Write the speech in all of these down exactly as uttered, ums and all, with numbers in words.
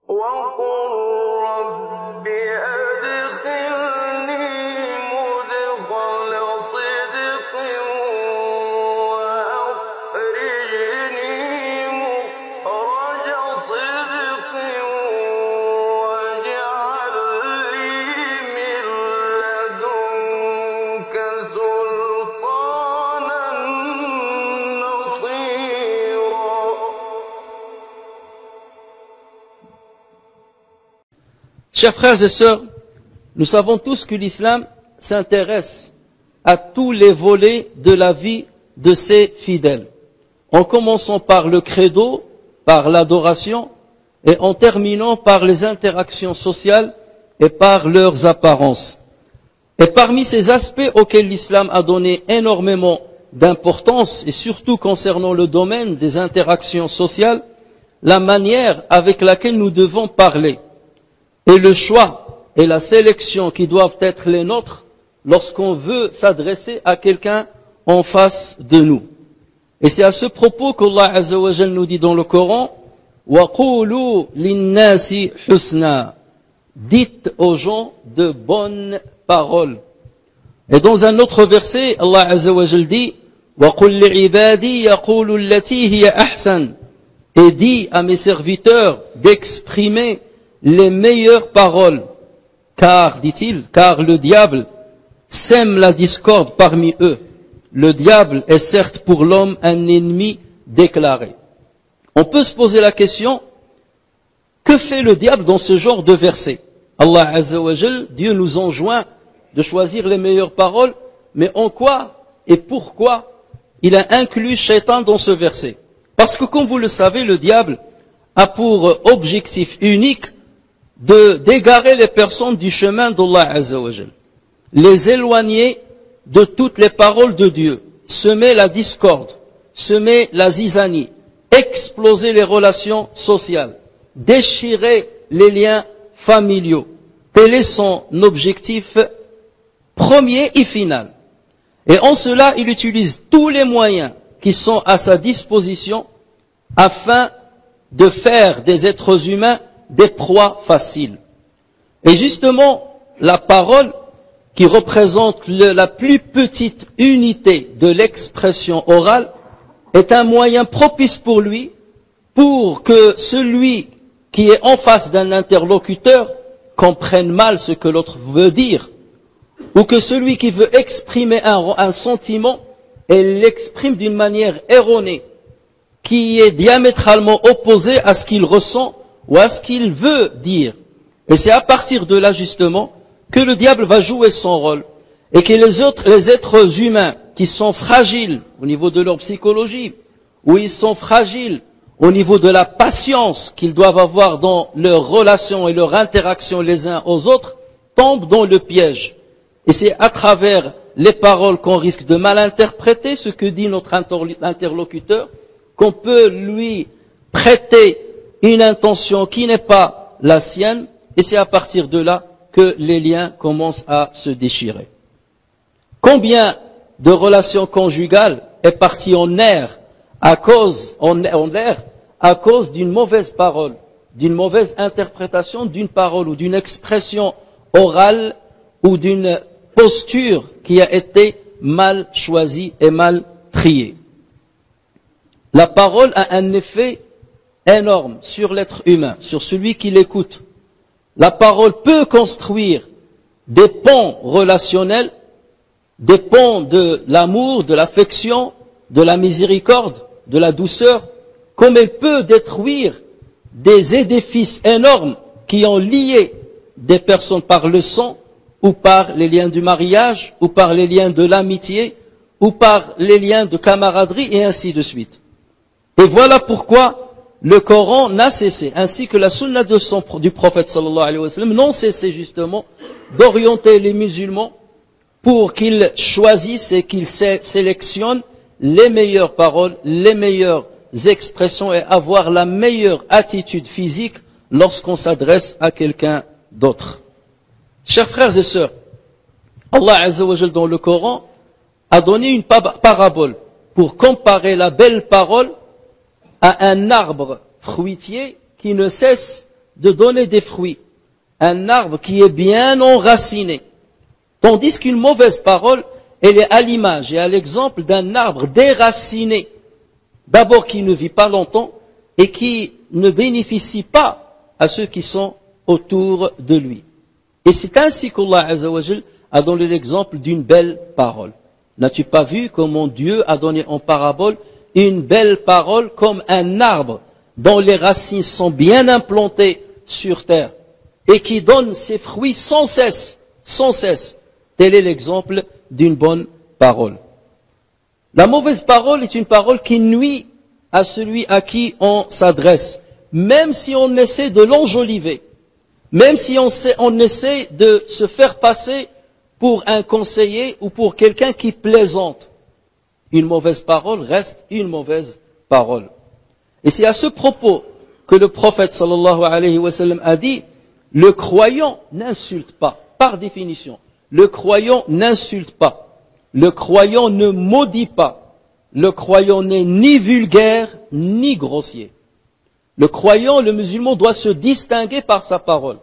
Chers frères et sœurs, nous savons tous que l'islam s'intéresse à tous les volets de la vie de ses fidèles, en commençant par le credo, par l'adoration, et en terminant par les interactions sociales et par leurs apparences. Et parmi ces aspects auxquels l'islam a donné énormément d'importance, et surtout concernant le domaine des interactions sociales, la manière avec laquelle nous devons parler, et le choix et la sélection qui doivent être les nôtres lorsqu'on veut s'adresser à quelqu'un en face de nous. Et c'est à ce propos qu'Allah Azza wa Jal nous dit dans le Coran, وَقُولُوا لِلنَّاسِ حُسْنًا, dites aux gens de bonnes paroles. Et dans un autre verset, Allah Azza wa Jal dit, وَقُلْ لِعِبَادِي يَقُولُوا الَّتِي هِيَ أَحْسَنُ, et dit à mes serviteurs d'exprimer les meilleures paroles, car, dit-il, car le diable sème la discorde parmi eux. Le diable est certes pour l'homme un ennemi déclaré. On peut se poser la question, que fait le diable dans ce genre de verset? Allah Azza wa Jal, Dieu nous enjoint de choisir les meilleures paroles, mais en quoi et pourquoi il a inclus Shaitan dans ce verset? Parce que comme vous le savez, le diable a pour objectif unique de d'égarer les personnes du chemin d'Allah Azza wa Jal, les éloigner de toutes les paroles de Dieu, semer la discorde, semer la zizanie, exploser les relations sociales, déchirer les liens familiaux. Tel est son objectif premier et final. Et en cela, il utilise tous les moyens qui sont à sa disposition afin de faire des êtres humains des proies faciles. Et justement, la parole, qui représente le, la plus petite unité de l'expression orale, est un moyen propice pour lui, pour que celui qui est en face d'un interlocuteur comprenne mal ce que l'autre veut dire, ou que celui qui veut exprimer un, un sentiment, et l'exprime d'une manière erronée, qui est diamétralement opposée à ce qu'il ressent ou à ce qu'il veut dire. Et c'est à partir de là, justement, que le diable va jouer son rôle, et que les autres, les êtres humains qui sont fragiles au niveau de leur psychologie, ou ils sont fragiles au niveau de la patience qu'ils doivent avoir dans leurs relations et leurs interactions les uns aux autres, tombent dans le piège. Et c'est à travers les paroles qu'on risque de mal interpréter ce que dit notre interlocuteur, qu'on peut lui prêter une intention qui n'est pas la sienne, et c'est à partir de là que les liens commencent à se déchirer. Combien de relations conjugales est partie en air à cause, en, en l'air, à cause d'une mauvaise parole, d'une mauvaise interprétation d'une parole ou d'une expression orale ou d'une posture qui a été mal choisie et mal triée. La parole a un effet énorme sur l'être humain, sur celui qui l'écoute. La parole peut construire des ponts relationnels, des ponts de l'amour, de l'affection, de la miséricorde, de la douceur, comme elle peut détruire des édifices énormes qui ont lié des personnes par le sang, ou par les liens du mariage, ou par les liens de l'amitié, ou par les liens de camaraderie, et ainsi de suite. Et voilà pourquoi le Coran n'a cessé, ainsi que la sunna de son, du prophète sallallahu alayhi wa sallam, n'ont cessé justement d'orienter les musulmans pour qu'ils choisissent et qu'ils sélectionnent les meilleures paroles, les meilleures expressions et avoir la meilleure attitude physique lorsqu'on s'adresse à quelqu'un d'autre. Chers frères et sœurs, Allah Azza wa Jal dans le Coran a donné une parabole pour comparer la belle parole à un arbre fruitier qui ne cesse de donner des fruits. Un arbre qui est bien enraciné. Tandis qu'une mauvaise parole, elle est à l'image et à l'exemple d'un arbre déraciné. D'abord qui ne vit pas longtemps et qui ne bénéficie pas à ceux qui sont autour de lui. Et c'est ainsi qu'Allah Azza wa Jal a donné l'exemple d'une belle parole. N'as-tu pas vu comment Dieu a donné en parabole une belle parole comme un arbre dont les racines sont bien implantées sur terre et qui donne ses fruits sans cesse, sans cesse. Tel est l'exemple d'une bonne parole. La mauvaise parole est une parole qui nuit à celui à qui on s'adresse, même si on essaie de l'enjoliver, même si on, sait, on essaie de se faire passer pour un conseiller ou pour quelqu'un qui plaisante. Une mauvaise parole reste une mauvaise parole. Et c'est à ce propos que le prophète sallallahu alayhi wa sallam a dit, le croyant n'insulte pas, par définition. Le croyant n'insulte pas. Le croyant ne maudit pas. Le croyant n'est ni vulgaire, ni grossier. Le croyant, le musulman, doit se distinguer par sa parole.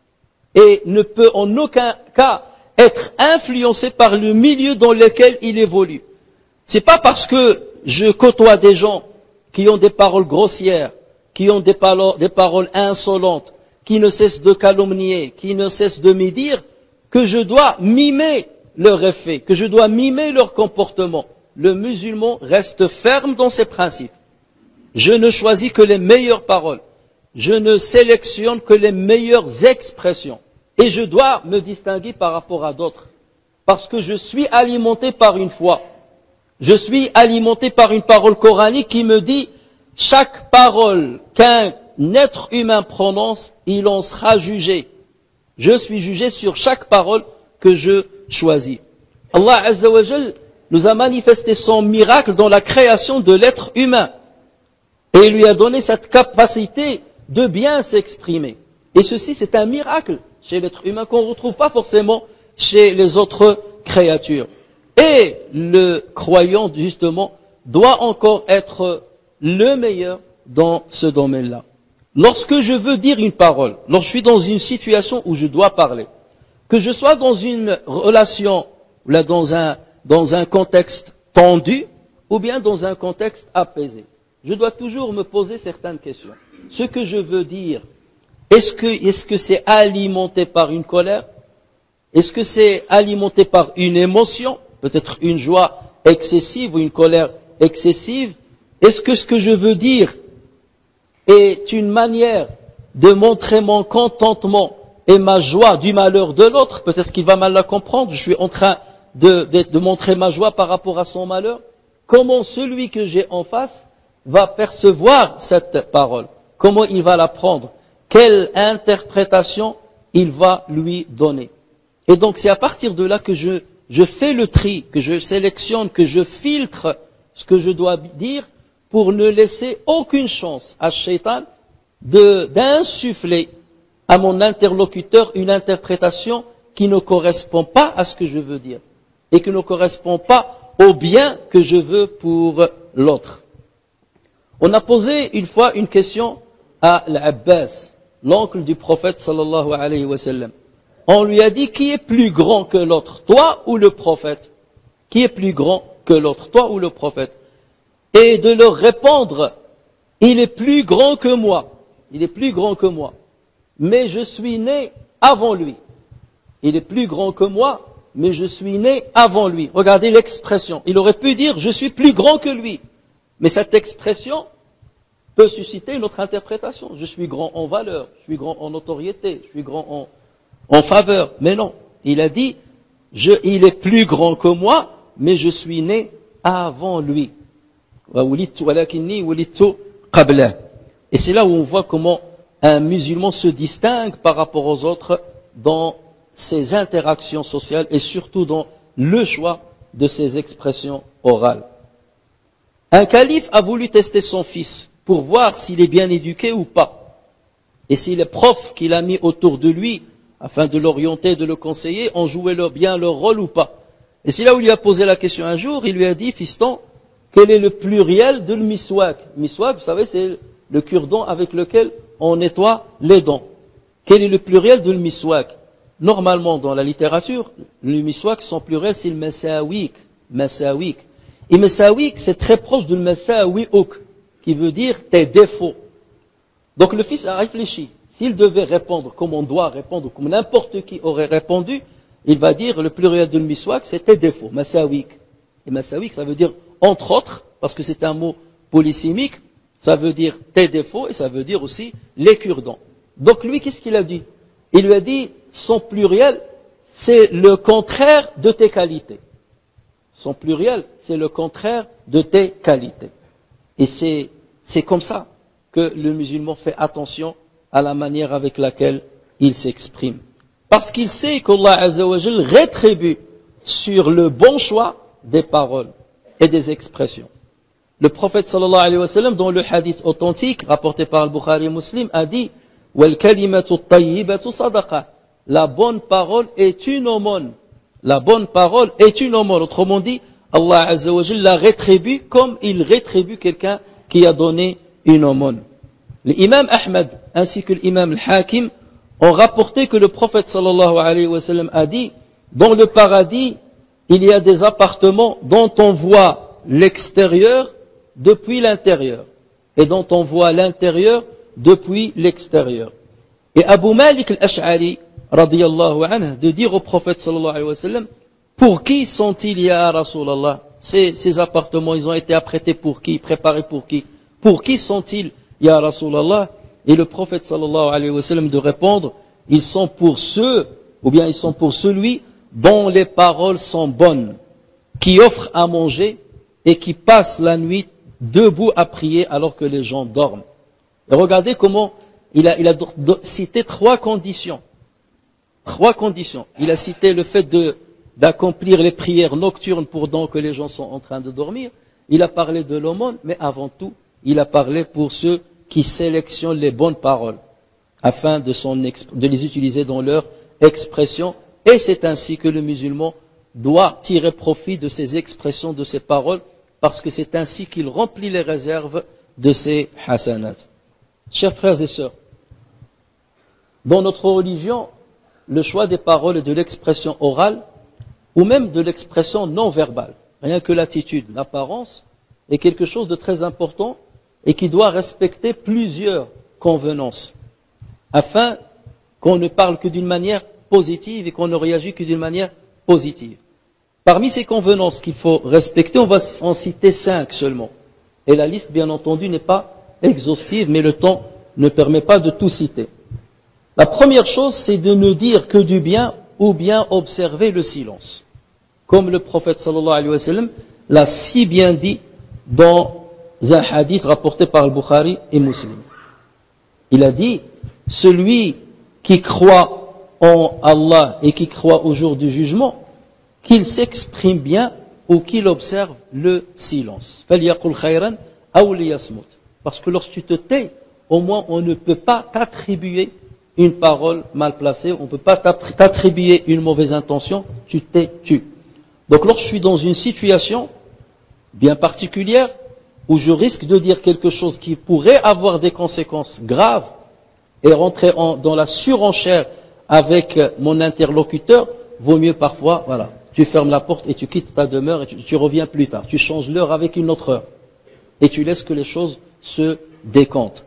Et ne peut en aucun cas être influencé par le milieu dans lequel il évolue. C'est pas parce que je côtoie des gens qui ont des paroles grossières, qui ont des paroles, des paroles insolentes, qui ne cessent de calomnier, qui ne cessent de médire, que je dois mimer leur effet, que je dois mimer leur comportement. Le musulman reste ferme dans ses principes. Je ne choisis que les meilleures paroles. Je ne sélectionne que les meilleures expressions. Et je dois me distinguer par rapport à d'autres. Parce que je suis alimenté par une foi. Je suis alimenté par une parole coranique qui me dit chaque parole qu'un être humain prononce, il en sera jugé. Je suis jugé sur chaque parole que je choisis. Allah Azza wa Jal nous a manifesté son miracle dans la création de l'être humain. Et il lui a donné cette capacité de bien s'exprimer. Et ceci, c'est un miracle chez l'être humain qu'on ne retrouve pas forcément chez les autres créatures. Et le croyant, justement, doit encore être le meilleur dans ce domaine-là. Lorsque je veux dire une parole, lorsque je suis dans une situation où je dois parler, que je sois dans une relation, ou là dans un, dans un contexte tendu, ou bien dans un contexte apaisé, je dois toujours me poser certaines questions. Ce que je veux dire, est-ce que, est-ce que c'est alimenté par une colère? Est-ce que c'est alimenté par une émotion? Peut-être une joie excessive ou une colère excessive? Est-ce que ce que je veux dire est une manière de montrer mon contentement et ma joie du malheur de l'autre? Peut-être qu'il va mal la comprendre. Je suis en train de, de, de montrer ma joie par rapport à son malheur. Comment celui que j'ai en face va percevoir cette parole? Comment il va la prendre? Quelle interprétation il va lui donner? Et donc c'est à partir de là que je, je fais le tri, que je sélectionne, que je filtre ce que je dois dire pour ne laisser aucune chance à Shaitan de, d'insuffler à mon interlocuteur une interprétation qui ne correspond pas à ce que je veux dire et qui ne correspond pas au bien que je veux pour l'autre. On a posé une fois une question à l'Abbas, l'oncle du prophète sallallahu alayhi wa sallam. On lui a dit, qui est plus grand que l'autre, toi ou le prophète? Qui est plus grand que l'autre, toi ou le prophète? Et de leur répondre, il est plus grand que moi, il est plus grand que moi, mais je suis né avant lui. Il est plus grand que moi, mais je suis né avant lui. Regardez l'expression. Il aurait pu dire, je suis plus grand que lui. Mais cette expression peut susciter une autre interprétation. Je suis grand en valeur, je suis grand en notoriété, je suis grand en, en faveur. Mais non, il a dit, je, il est plus grand que moi, mais je suis né avant lui. Et c'est là où on voit comment un musulman se distingue par rapport aux autres dans ses interactions sociales et surtout dans le choix de ses expressions orales. Un calife a voulu tester son fils pour voir s'il est bien éduqué ou pas. Et si les profs qu'il a mis autour de lui, afin de l'orienter, de le conseiller, ont joué leur, bien leur rôle ou pas. Et c'est là où il lui a posé la question un jour, il lui a dit, fiston, quel est le pluriel de le miswak? Miswak, vous savez, c'est le cure-dent avec lequel on nettoie les dents. Quel est le pluriel de le miswak? Normalement, dans la littérature, le miswak, son pluriel, c'est le masawik. Masawik. Et masawik, c'est très proche de le masawiuk, qui veut dire tes défauts. Donc le fils a réfléchi. S'il devait répondre comme on doit répondre, comme n'importe qui aurait répondu, il va dire le pluriel de le miswak, c'est tes défauts. Masawik. Et masawik, ça veut dire entre autres, parce que c'est un mot polysémique, ça veut dire tes défauts et ça veut dire aussi les cure-dents. Donc lui, qu'est-ce qu'il a dit? Il lui a dit, son pluriel, c'est le contraire de tes qualités. Son pluriel, c'est le contraire de tes qualités. Et c'est, c'est comme ça que le musulman fait attention à la manière avec laquelle il s'exprime. Parce qu'il sait qu'Allah Azza wa Jal rétribue sur le bon choix des paroles et des expressions. Le prophète sallallahu alayhi wa sallam, dans le hadith authentique rapporté par Al-Bukhari Muslim, a dit wal kalimatu tayyibatu sadaqa. La bonne parole est une aumône. La bonne parole est une aumône. Autrement dit, Allah Azza wa Jal la rétribue comme il rétribue quelqu'un qui a donné une aumône. L'imam Ahmad ainsi que l'imam Al-Hakim ont rapporté que le prophète sallallahu alayhi wa sallam a dit dans le paradis, il y a des appartements dont on voit l'extérieur depuis l'intérieur et dont on voit l'intérieur depuis l'extérieur. Et Abu Malik al-Ash'ari radiyallahu anhu de dire au prophète sallallahu alayhi wa sallam, pour qui sont-ils ya Rasulallah? Ces, ces appartements, ils ont été apprêtés pour qui? Préparés pour qui? Pour qui sont-ils ya Rasulallah? Et le prophète sallallahu alayhi wa sallam de répondre, ils sont pour ceux, ou bien ils sont pour celui dont les paroles sont bonnes, qui offre à manger et qui passe la nuit debout à prier alors que les gens dorment. Et regardez comment il a, il a cité trois conditions. Trois conditions. Il a cité le fait de, d'accomplir les prières nocturnes pendant que les gens sont en train de dormir. Il a parlé de l'aumône, mais avant tout, il a parlé pour ceux qui sélectionnent les bonnes paroles afin de, son, de les utiliser dans leur expression. Et c'est ainsi que le musulman doit tirer profit de ces expressions, de ces paroles, parce que c'est ainsi qu'il remplit les réserves de ses hasanat. Chers frères et sœurs, dans notre religion, le choix des paroles et de l'expression orale, ou même de l'expression non verbale, rien que l'attitude, l'apparence, est quelque chose de très important et qui doit respecter plusieurs convenances, afin qu'on ne parle que d'une manière positive et qu'on ne réagit que d'une manière positive. Parmi ces convenances qu'il faut respecter, on va en citer cinq seulement. Et la liste, bien entendu, n'est pas exhaustive, mais le temps ne permet pas de tout citer. La première chose, c'est de ne dire que du bien ou bien observer le silence. Comme le prophète sallallahu alayhi wa sallam l'a si bien dit dans un hadith rapporté par Al-Bukhari et Muslim. Il a dit, celui qui croit en Allah et qui croit au jour du jugement, qu'il s'exprime bien ou qu'il observe le silence. Parce que lorsque tu te tais, au moins on ne peut pas t'attribuer une parole mal placée, on ne peut pas t'attribuer une mauvaise intention, tu t'es tu. Donc lorsque je suis dans une situation bien particulière, où je risque de dire quelque chose qui pourrait avoir des conséquences graves, et rentrer en, dans la surenchère avec mon interlocuteur, vaut mieux parfois, voilà, tu fermes la porte et tu quittes ta demeure et tu, tu reviens plus tard. Tu changes l'heure avec une autre heure. Et tu laisses que les choses se décantent.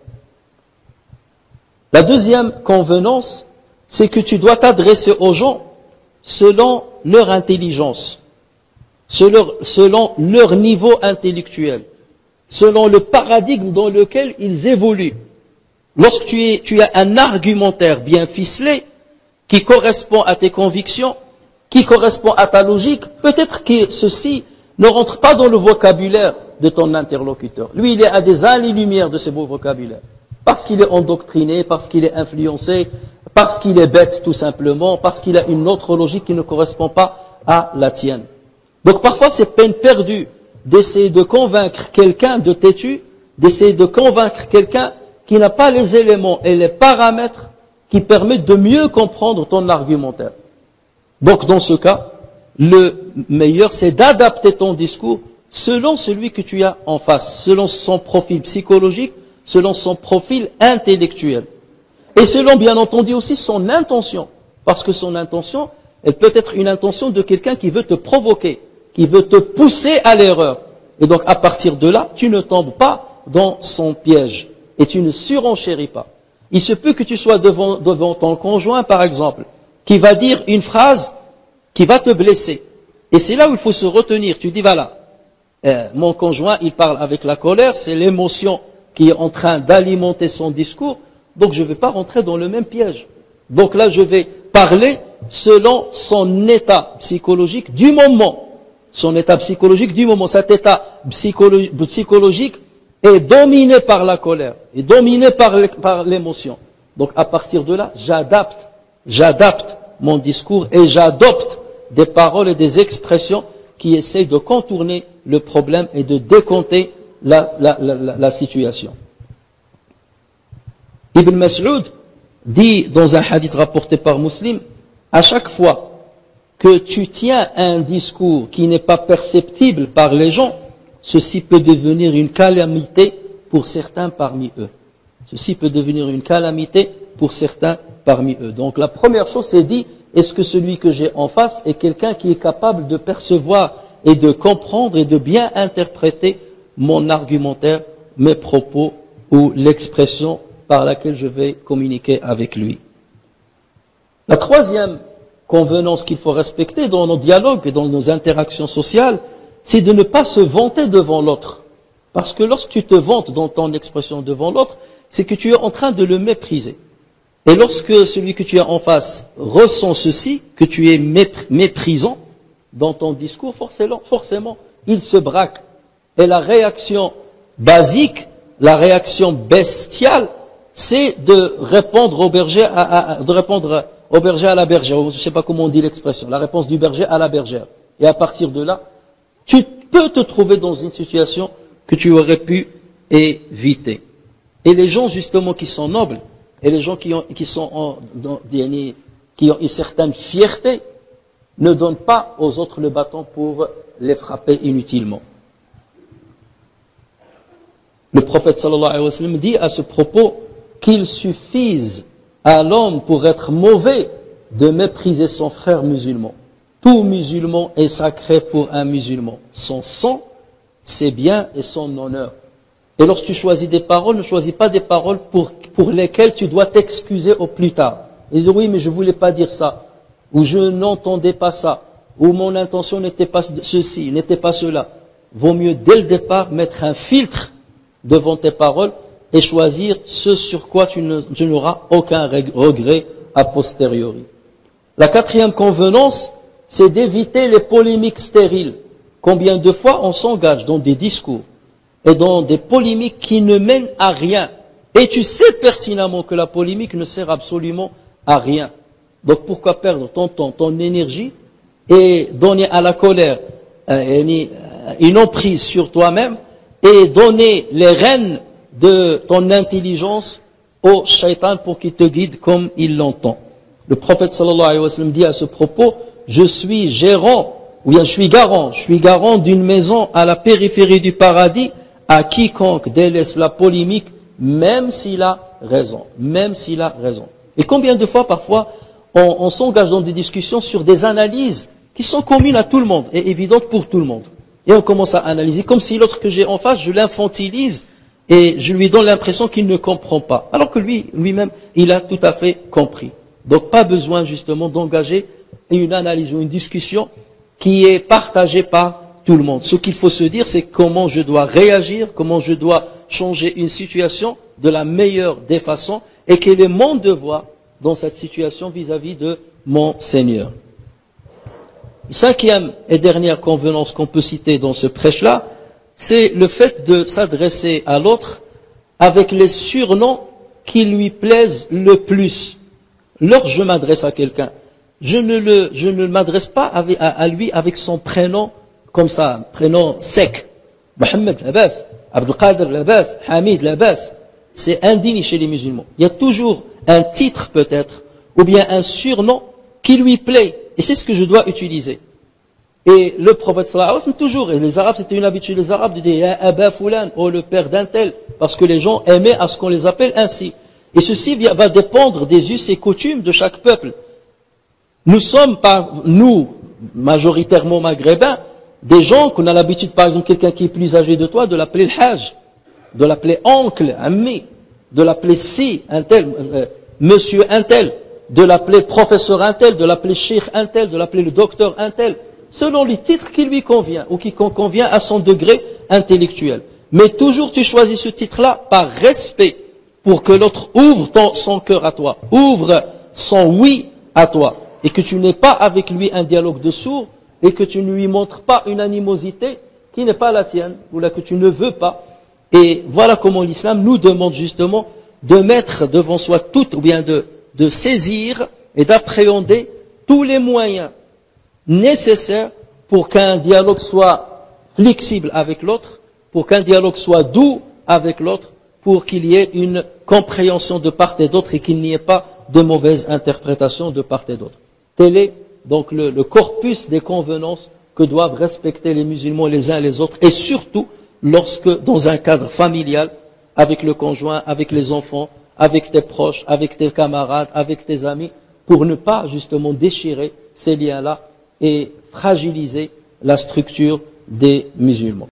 La deuxième convenance, c'est que tu dois t'adresser aux gens selon leur intelligence, selon, selon leur niveau intellectuel, selon le paradigme dans lequel ils évoluent. Lorsque tu, es, tu as un argumentaire bien ficelé, qui correspond à tes convictions, qui correspond à ta logique, peut-être que ceci ne rentre pas dans le vocabulaire de ton interlocuteur. Lui, il est à des années-lumière de ces beaux vocabulaires. Parce qu'il est endoctriné, parce qu'il est influencé, parce qu'il est bête tout simplement, parce qu'il a une autre logique qui ne correspond pas à la tienne. Donc parfois c'est peine perdue d'essayer de convaincre quelqu'un de têtu, d'essayer de convaincre quelqu'un qui n'a pas les éléments et les paramètres qui permettent de mieux comprendre ton argumentaire. Donc dans ce cas, le meilleur c'est d'adapter ton discours selon celui que tu as en face, selon son profil psychologique, selon son profil intellectuel. Et selon, bien entendu, aussi son intention. Parce que son intention, elle peut être une intention de quelqu'un qui veut te provoquer, qui veut te pousser à l'erreur. Et donc, à partir de là, tu ne tombes pas dans son piège. Et tu ne surenchéris pas. Il se peut que tu sois devant, devant ton conjoint, par exemple, qui va dire une phrase qui va te blesser. Et c'est là où il faut se retenir. Tu dis, voilà, euh, mon conjoint, il parle avec la colère, c'est l'émotion qui est en train d'alimenter son discours, donc je ne vais pas rentrer dans le même piège. Donc là, je vais parler selon son état psychologique du moment. Son état psychologique du moment. Cet état psychologique, psychologique est dominé par la colère, est dominé par l'émotion. Donc à partir de là, j'adapte, j'adapte mon discours et j'adopte des paroles et des expressions qui essayent de contourner le problème et de décompter la, la, la, la, la situation. Ibn Mas'ud dit dans un hadith rapporté par Muslim, à chaque fois que tu tiens un discours qui n'est pas perceptible par les gens, ceci peut devenir une calamité pour certains parmi eux. Ceci peut devenir une calamité pour certains parmi eux. Donc la première chose, c'est dit, est-ce que celui que j'ai en face est quelqu'un qui est capable de percevoir et de comprendre et de bien interpréter mon argumentaire, mes propos ou l'expression par laquelle je vais communiquer avec lui. La troisième convenance qu'il faut respecter dans nos dialogues et dans nos interactions sociales, c'est de ne pas se vanter devant l'autre. Parce que lorsque tu te vantes dans ton expression devant l'autre, c'est que tu es en train de le mépriser. Et lorsque celui que tu as en face ressent ceci, que tu es méprisant dans ton discours, forcément, forcément, il se braque. Et la réaction basique, la réaction bestiale, c'est de répondre au berger à, à, de répondre au berger à la bergère. Je ne sais pas comment on dit l'expression. La réponse du berger à la bergère. Et à partir de là, tu peux te trouver dans une situation que tu aurais pu éviter. Et les gens justement qui sont nobles, et les gens qui, ont, qui, sont en, dans, qui ont une certaine fierté, ne donnent pas aux autres le bâton pour les frapper inutilement. Le prophète sallallahu alayhi wa sallam dit à ce propos qu'il suffise à l'homme pour être mauvais de mépriser son frère musulman. Tout musulman est sacré pour un musulman. Son sang, ses biens et son honneur. Et lorsque tu choisis des paroles, ne choisis pas des paroles pour, pour lesquelles tu dois t'excuser au plus tard. Et dire oui, mais je voulais pas dire ça. Ou je n'entendais pas ça. Ou mon intention n'était pas ceci, n'était pas cela. Vaut mieux dès le départ mettre un filtre devant tes paroles et choisir ce sur quoi tu, ne, tu n'auras aucun regret a posteriori. La quatrième convenance, c'est d'éviter les polémiques stériles. Combien de fois on s'engage dans des discours et dans des polémiques qui ne mènent à rien. Et tu sais pertinemment que la polémique ne sert absolument à rien. Donc pourquoi perdre ton temps, ton énergie et donner à la colère euh, une emprise sur toi-même et donner les rênes de ton intelligence au shaitan pour qu'il te guide comme il l'entend. Le prophète sallallahu alayhi wa sallam dit à ce propos, je suis gérant, ou bien je suis garant, je suis garant d'une maison à la périphérie du paradis à quiconque délaisse la polémique, même s'il a raison, même s'il a raison. Et combien de fois parfois on, on s'engage dans des discussions sur des analyses qui sont communes à tout le monde et évidentes pour tout le monde. Et on commence à analyser comme si l'autre que j'ai en face, je l'infantilise et je lui donne l'impression qu'il ne comprend pas. Alors que lui, lui-même, il a tout à fait compris. Donc pas besoin justement d'engager une analyse ou une discussion qui est partagée par tout le monde. Ce qu'il faut se dire, c'est comment je dois réagir, comment je dois changer une situation de la meilleure des façons et quel est mon devoir dans cette situation vis-à-vis de mon Seigneur. Cinquième et dernière convenance qu'on peut citer dans ce prêche-là, c'est le fait de s'adresser à l'autre avec les surnoms qui lui plaisent le plus. Lorsque je m'adresse à quelqu'un, je ne le, je ne m'adresse pas avec, à, à lui avec son prénom comme ça, prénom sec. Mohamed Labas, Abdelkader Labas, Hamid Labas. C'est indigne chez les musulmans. Il y a toujours un titre peut-être, ou bien un surnom qui lui plaît. Et c'est ce que je dois utiliser. Et le prophète sallallahu alayhi wa sallam, toujours, et les Arabes, c'était une habitude, les Arabes de dire, ya Aba Fulan, oh le père d'un tel, parce que les gens aimaient à ce qu'on les appelle ainsi. Et ceci va dépendre des us et coutumes de chaque peuple. Nous sommes, par, nous, majoritairement maghrébins, des gens qu'on a l'habitude, par exemple, quelqu'un qui est plus âgé de toi, de l'appeler le hajj, de l'appeler oncle, ami, de l'appeler si, un tel, euh, monsieur un tel, de l'appeler professeur un tel, de l'appeler cheikh un tel, de l'appeler le docteur un tel, selon les titres qui lui convient, ou qui convient à son degré intellectuel. Mais toujours tu choisis ce titre-là par respect, pour que l'autre ouvre ton, son cœur à toi, ouvre son oui à toi, et que tu n'aies pas avec lui un dialogue de sourds, et que tu ne lui montres pas une animosité qui n'est pas la tienne, ou là que tu ne veux pas. Et voilà comment l'islam nous demande justement de mettre devant soi tout, ou bien de, de saisir et d'appréhender tous les moyens nécessaires pour qu'un dialogue soit flexible avec l'autre, pour qu'un dialogue soit doux avec l'autre, pour qu'il y ait une compréhension de part et d'autre et qu'il n'y ait pas de mauvaise interprétation de part et d'autre. Tel est donc le, le corpus des convenances que doivent respecter les musulmans les uns les autres, et surtout lorsque, dans un cadre familial, avec le conjoint, avec les enfants, avec tes proches, avec tes camarades, avec tes amis, pour ne pas justement déchirer ces liens-là et fragiliser la structure des musulmans.